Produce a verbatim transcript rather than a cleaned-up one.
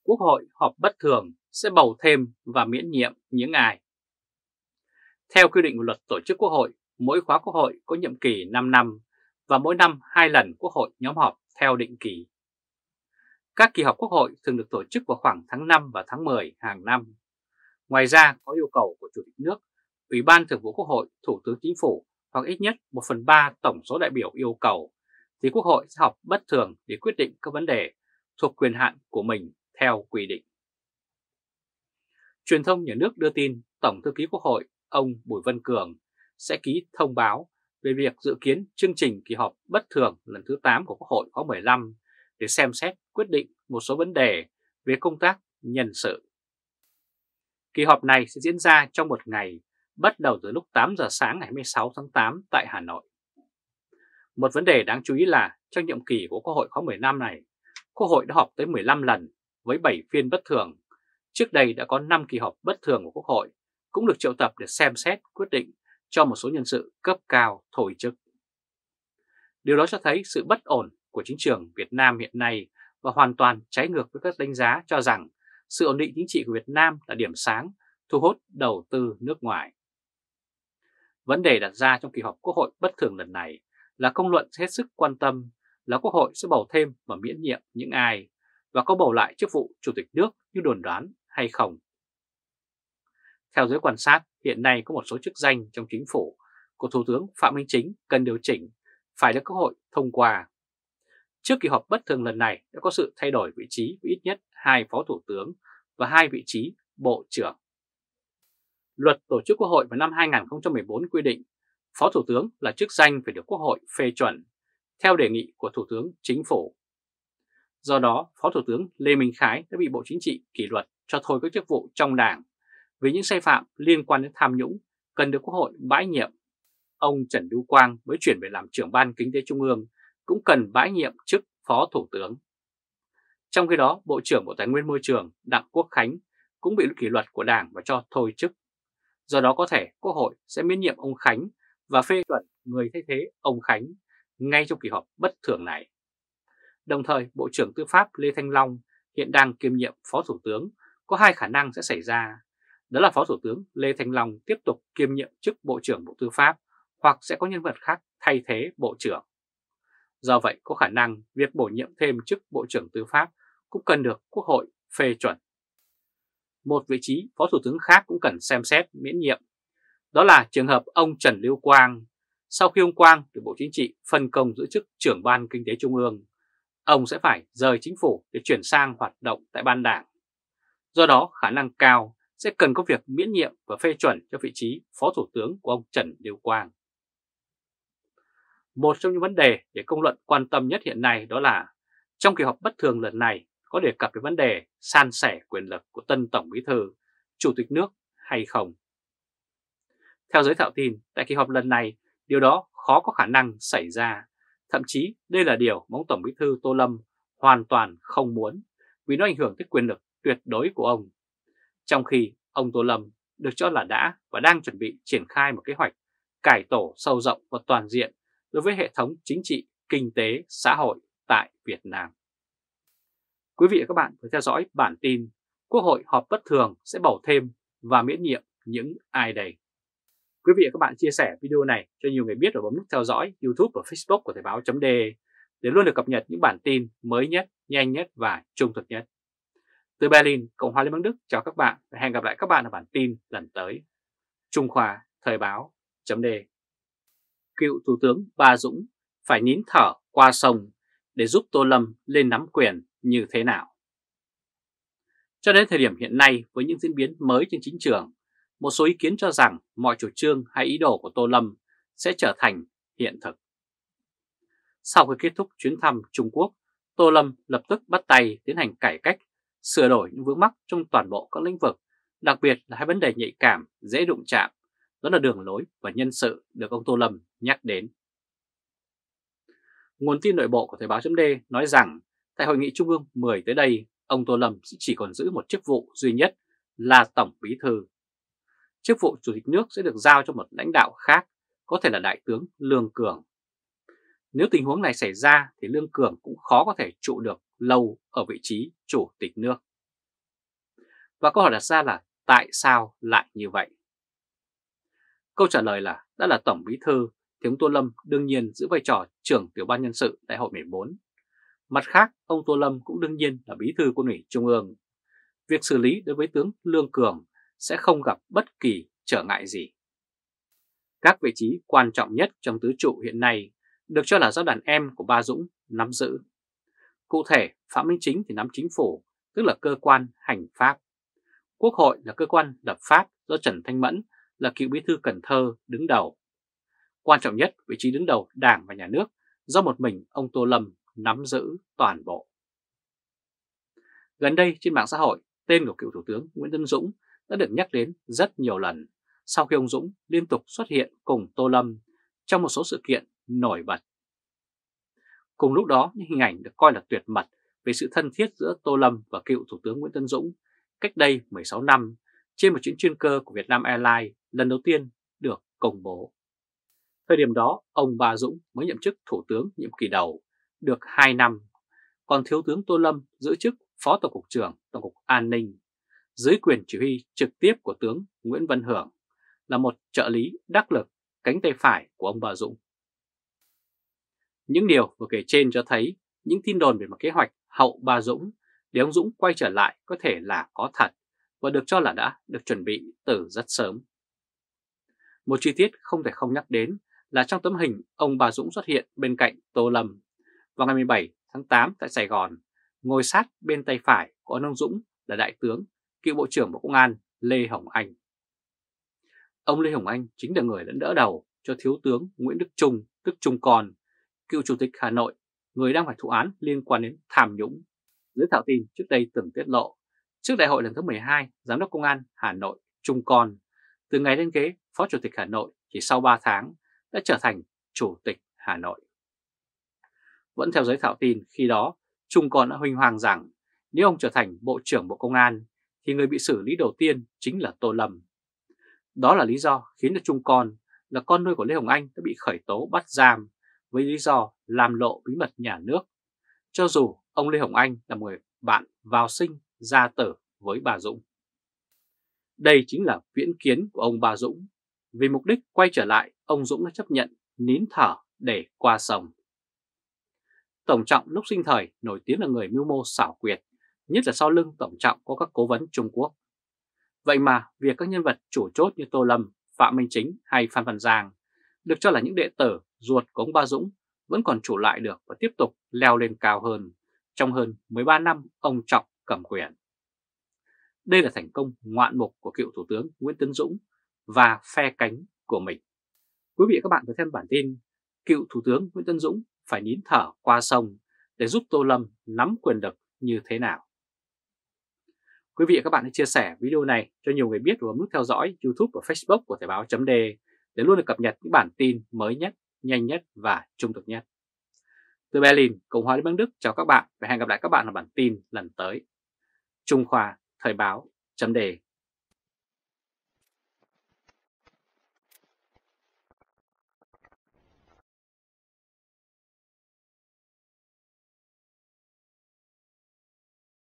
Quốc hội họp bất thường sẽ bầu thêm và miễn nhiệm những ai? Theo quy định của luật tổ chức Quốc hội, mỗi khóa Quốc hội có nhiệm kỳ năm năm và mỗi năm hai lần Quốc hội nhóm họp theo định kỳ. Các kỳ họp Quốc hội thường được tổ chức vào khoảng tháng năm và tháng mười hàng năm. Ngoài ra có yêu cầu của Chủ tịch nước, Ủy ban Thường vụ Quốc hội, Thủ tướng Chính phủ hoặc ít nhất một phần ba tổng số đại biểu yêu cầu, thì Quốc hội sẽ họp bất thường để quyết định các vấn đề thuộc quyền hạn của mình theo quy định. Truyền thông nhà nước đưa tin Tổng thư ký Quốc hội ông Bùi Văn Cường sẽ ký thông báo về việc dự kiến chương trình kỳ họp bất thường lần thứ tám của Quốc hội khóa mười lăm để xem xét quyết định một số vấn đề về công tác nhân sự. Kỳ họp này sẽ diễn ra trong một ngày, bắt đầu từ lúc tám giờ sáng ngày hai mươi sáu tháng tám tại Hà Nội. Một vấn đề đáng chú ý là trong nhiệm kỳ của Quốc hội khóa mười lăm này, Quốc hội đã họp tới mười lăm lần với bảy phiên bất thường. Trước đây đã có năm kỳ họp bất thường của Quốc hội cũng được triệu tập để xem xét quyết định cho một số nhân sự cấp cao thôi chức. Điều đó cho thấy sự bất ổn của chính trường Việt Nam hiện nay và hoàn toàn trái ngược với các đánh giá cho rằng sự ổn định chính trị của Việt Nam là điểm sáng thu hút đầu tư nước ngoài. Vấn đề đặt ra trong kỳ họp Quốc hội bất thường lần này là công luận hết sức quan tâm là Quốc hội sẽ bầu thêm và miễn nhiệm những ai và có bầu lại chức vụ Chủ tịch nước như đồn đoán hay không. Theo giới quan sát, hiện nay có một số chức danh trong chính phủ của Thủ tướng Phạm Minh Chính cần điều chỉnh, phải được Quốc hội thông qua. Trước kỳ họp bất thường lần này đã có sự thay đổi vị trí với ít nhất hai phó thủ tướng và hai vị trí bộ trưởng. Luật tổ chức Quốc hội vào năm hai nghìn không trăm mười bốn quy định phó thủ tướng là chức danh phải được Quốc hội phê chuẩn theo đề nghị của Thủ tướng Chính phủ. Do đó, Phó Thủ tướng Lê Minh Khái đã bị Bộ Chính trị kỷ luật cho thôi các chức vụ trong Đảng vì những sai phạm liên quan đến tham nhũng cần được Quốc hội bãi nhiệm. Ông Trần Lưu Quang mới chuyển về làm trưởng ban Kinh tế Trung ương cũng cần bãi nhiệm chức Phó Thủ tướng. Trong khi đó, Bộ trưởng Bộ Tài nguyên Môi trường Đặng Quốc Khánh cũng bị kỷ luật của Đảng và cho thôi chức. Do đó có thể Quốc hội sẽ miễn nhiệm ông Khánh và phê chuẩn người thay thế ông Khánh ngay trong kỳ họp bất thường này. Đồng thời, Bộ trưởng Tư pháp Lê Thanh Long hiện đang kiêm nhiệm Phó Thủ tướng, có hai khả năng sẽ xảy ra. Đó là Phó Thủ tướng Lê Thanh Long tiếp tục kiêm nhiệm chức Bộ trưởng Bộ Tư pháp hoặc sẽ có nhân vật khác thay thế Bộ trưởng. Do vậy, có khả năng việc bổ nhiệm thêm chức Bộ trưởng Tư pháp cũng cần được Quốc hội phê chuẩn. Một vị trí Phó Thủ tướng khác cũng cần xem xét miễn nhiệm. Đó là trường hợp ông Trần Lưu Quang. Sau khi ông Quang được Bộ Chính trị phân công giữ chức trưởng ban Kinh tế Trung ương, ông sẽ phải rời chính phủ để chuyển sang hoạt động tại ban Đảng. Do đó, khả năng cao sẽ cần có việc miễn nhiệm và phê chuẩn cho vị trí Phó Thủ tướng của ông Trần Lưu Quang. Một trong những vấn đề để công luận quan tâm nhất hiện nay đó là trong kỳ họp bất thường lần này có đề cập đến vấn đề san sẻ quyền lực của tân Tổng Bí thư, Chủ tịch nước hay không. Theo giới thạo tin, tại kỳ họp lần này, điều đó khó có khả năng xảy ra. Thậm chí đây là điều mà ông Tổng Bí thư Tô Lâm hoàn toàn không muốn vì nó ảnh hưởng tới quyền lực tuyệt đối của ông. Trong khi ông Tô Lâm được cho là đã và đang chuẩn bị triển khai một kế hoạch cải tổ sâu rộng và toàn diện đối với hệ thống chính trị, kinh tế, xã hội tại Việt Nam. Quý vị và các bạn vừa theo dõi bản tin Quốc hội họp bất thường sẽ bầu thêm và miễn nhiệm những ai đây. Quý vị và các bạn chia sẻ video này cho nhiều người biết và bấm nút theo dõi YouTube và Facebook của Thời báo chấm de để luôn được cập nhật những bản tin mới nhất, nhanh nhất và trung thực nhất. Từ Berlin, Cộng hòa Liên bang Đức chào các bạn và hẹn gặp lại các bạn ở bản tin lần tới. Trung Khoa, Thời báo chấm de. Cựu Thủ tướng Ba Dũng phải nín thở qua sông để giúp Tô Lâm lên nắm quyền như thế nào? Cho đến thời điểm hiện nay, với những diễn biến mới trên chính trường, một số ý kiến cho rằng mọi chủ trương hay ý đồ của Tô Lâm sẽ trở thành hiện thực. Sau khi kết thúc chuyến thăm Trung Quốc, Tô Lâm lập tức bắt tay tiến hành cải cách, sửa đổi những vướng mắc trong toàn bộ các lĩnh vực, đặc biệt là hai vấn đề nhạy cảm, dễ đụng chạm, đó là đường lối và nhân sự được ông Tô Lâm nhắc đến. Nguồn tin nội bộ của Thời báo chấm de nói rằng tại Hội nghị Trung ương mười tới đây, ông Tô Lâm chỉ còn giữ một chức vụ duy nhất là Tổng Bí thư. Chức vụ Chủ tịch nước sẽ được giao cho một lãnh đạo khác, có thể là Đại tướng Lương Cường. Nếu tình huống này xảy ra thì Lương Cường cũng khó có thể trụ được lâu ở vị trí Chủ tịch nước. Và câu hỏi đặt ra là tại sao lại như vậy? Câu trả lời là đã là Tổng Bí thư thì ông Tô Lâm đương nhiên giữ vai trò trưởng tiểu ban nhân sự Đại hội mười bốn. Mặt khác, ông Tô Lâm cũng đương nhiên là Bí thư Quân ủy Trung ương. Việc xử lý đối với tướng Lương Cường sẽ không gặp bất kỳ trở ngại gì. Các vị trí quan trọng nhất trong tứ trụ hiện nay được cho là do đàn em của Ba Dũng nắm giữ. Cụ thể, Phạm Minh Chính thì nắm chính phủ, tức là cơ quan hành pháp. Quốc hội là cơ quan lập pháp do Trần Thanh Mẫn là cựu bí thư Cần Thơ đứng đầu. Quan trọng nhất, vị trí đứng đầu Đảng và Nhà nước do một mình ông Tô Lâm nắm giữ toàn bộ. Gần đây trên mạng xã hội, tên của cựu Thủ tướng Nguyễn Tấn Dũng đã được nhắc đến rất nhiều lần sau khi ông Dũng liên tục xuất hiện cùng Tô Lâm trong một số sự kiện nổi bật. Cùng lúc đó, những hình ảnh được coi là tuyệt mật về sự thân thiết giữa Tô Lâm và cựu Thủ tướng Nguyễn Tấn Dũng cách đây mười sáu năm trên một chuyến chuyên cơ của Vietnam Airlines lần đầu tiên được công bố. Thời điểm đó, ông Ba Dũng mới nhậm chức Thủ tướng nhiệm kỳ đầu được hai năm, còn Thiếu tướng Tô Lâm giữ chức Phó Tổng cục trưởng Tổng cục An ninh, dưới quyền chỉ huy trực tiếp của tướng Nguyễn Văn Hưởng, là một trợ lý đắc lực, cánh tay phải của ông Ba Dũng. Những điều vừa kể trên cho thấy những tin đồn về một kế hoạch hậu Ba Dũng để ông Dũng quay trở lại có thể là có thật và được cho là đã được chuẩn bị từ rất sớm. Một chi tiết không thể không nhắc đến là trong tấm hình ông Ba Dũng xuất hiện bên cạnh Tô Lâm vào ngày mười bảy tháng tám tại Sài Gòn, ngồi sát bên tay phải của ông Dũng là Đại tướng, cựu Bộ trưởng Bộ Công an Lê Hồng Anh. Ông Lê Hồng Anh chính là người đã đỡ đầu cho Thiếu tướng Nguyễn Đức Chung, tức Chung Con, cựu Chủ tịch Hà Nội, người đang phải thụ án liên quan đến tham nhũng. Giới thạo tin trước đây từng tiết lộ, trước đại hội lần thứ mười hai, Giám đốc Công an Hà Nội Chung Con, từ ngày lên ghế Phó Chủ tịch Hà Nội chỉ sau ba tháng đã trở thành Chủ tịch Hà Nội. Vẫn theo giới thạo tin, khi đó Chung Con đã huỳnh hoàng rằng nếu ông trở thành Bộ trưởng Bộ Công an thì người bị xử lý đầu tiên chính là Tô Lâm. Đó là lý do khiến cho Chung Con là con nuôi của Lê Hồng Anh đã bị khởi tố bắt giam với lý do làm lộ bí mật nhà nước, cho dù ông Lê Hồng Anh là một người bạn vào sinh ra tử với bà Dũng. Đây chính là viễn kiến của ông Ba Dũng. Vì mục đích quay trở lại, ông Dũng đã chấp nhận nín thở để qua sông. Tổng Trọng lúc sinh thời nổi tiếng là người mưu mô xảo quyệt, nhất là sau lưng Tổng Trọng có các cố vấn Trung Quốc. Vậy mà việc các nhân vật chủ chốt như Tô Lâm, Phạm Minh Chính hay Phan Văn Giang được cho là những đệ tử ruột của ông Ba Dũng vẫn còn trụ lại được và tiếp tục leo lên cao hơn trong hơn mười ba năm ông Trọng cầm quyền. Đây là thành công ngoạn mục của cựu Thủ tướng Nguyễn Tấn Dũng và phe cánh của mình. Quý vị và các bạn vừa xem bản tin cựu Thủ tướng Nguyễn Tấn Dũng phải nín thở qua sông để giúp Tô Lâm nắm quyền lực như thế nào. Quý vị và các bạn hãy chia sẻ video này cho nhiều người biết và bấm nút theo dõi YouTube và Facebook của Thời báo chấm D để luôn được cập nhật những bản tin mới nhất, nhanh nhất và trung thực nhất. Từ Berlin, Cộng hòa Liên bang Đức chào các bạn và hẹn gặp lại các bạn ở bản tin lần tới. Trung Khoa, Thời báo chấm D.